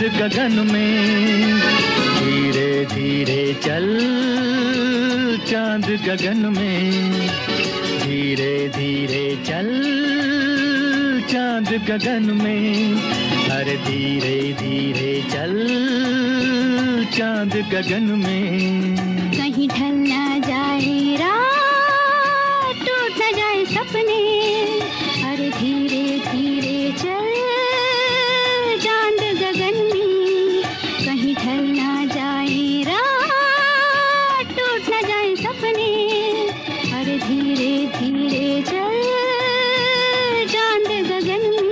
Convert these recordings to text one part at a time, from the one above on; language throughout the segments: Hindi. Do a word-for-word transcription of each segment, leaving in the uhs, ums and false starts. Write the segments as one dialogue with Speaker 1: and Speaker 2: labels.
Speaker 1: गगन में। धीरे धीरे चल चांद गगन में, धीरे धीरे चल चांद गगन में। अरे धीरे धीरे चल चांद गगन में।
Speaker 2: कहीं ढल ना जाए रात, टूट ना जाए सपने। अरे धीरे धीरे चल चांद गगन में। कहीं ढल ना जाए रात, टूट ना जाए सपने। अरे धीरे धीरे चल चांद गगन में।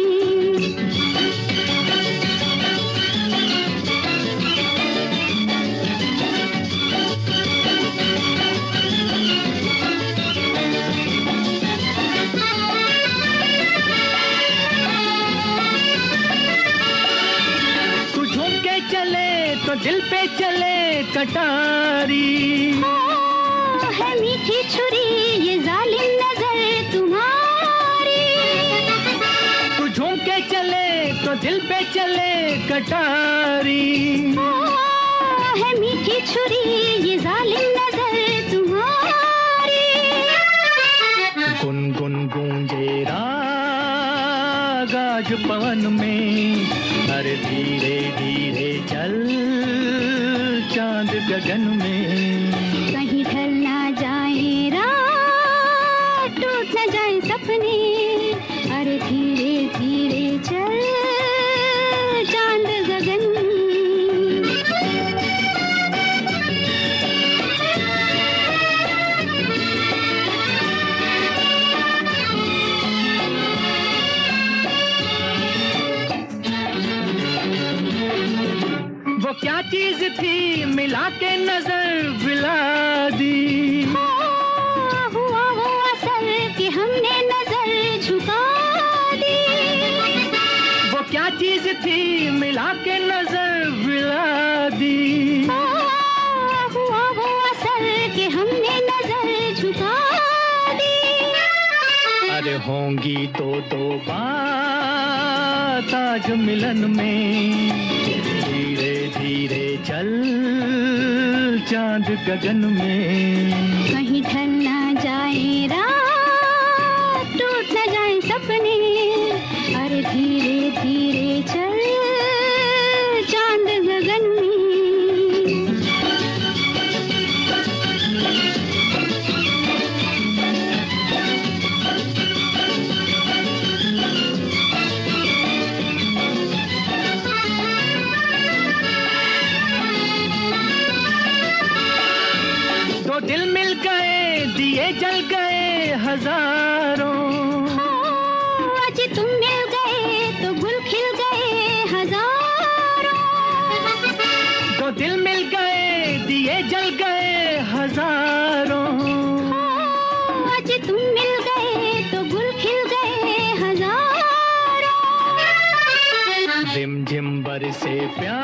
Speaker 1: तो दिल पे चले कटारी।
Speaker 2: ओ, है मीठी छुरी ये जालिम नजर तुम्हारी।
Speaker 1: तू झूम के चले तो दिल पे चले कटारी।
Speaker 2: ओ, है मीठी छुरी ये जालिम नजर तुम्हारी।
Speaker 1: गुन गुन गूंजे राग आज पवन में। अरे धीरे धीरे चल चांद गगन में।
Speaker 2: कहीं ढल ना जाए रात, टूट ना जाए सपने। अरे धीरे धीरे चल चांद गगन में।
Speaker 1: वो क्या चीज थी मिला के नजर विला दी।
Speaker 2: हुआ वो असर कि हमने नजर झुका दी।
Speaker 1: वो क्या चीज थी मिला के नजर विला दी।
Speaker 2: हुआ वो असर कि हमने नजर झुका दी।
Speaker 1: अरे होंगी तो दो बात आज मिलन में। धीरे धीरे चल चांद गगन में।
Speaker 2: कहीं ढल ना जाए रात, टूट ना जाए सपने। अरे धीरे धीरे चल चांद गगन में।
Speaker 1: दो दिल मिल गए दिए जल गए हजारों।
Speaker 2: आज तुम मिल गए तो गुल खिल गए हजारों।
Speaker 1: दो दिल मिल गए दिए जल गए हजारों।
Speaker 2: आज तुम मिल गए तो गुल खिल गए हजारों।
Speaker 1: रिम झिम बरसे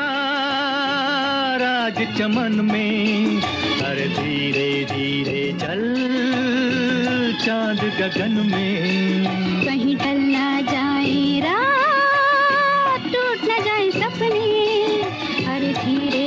Speaker 1: प्यार आज चमन में। अरे धीरे धीरे चल चांद गगन में।
Speaker 2: कहीं ढल ना जाए रात, टूट ना जाए सपने। अरे धीरे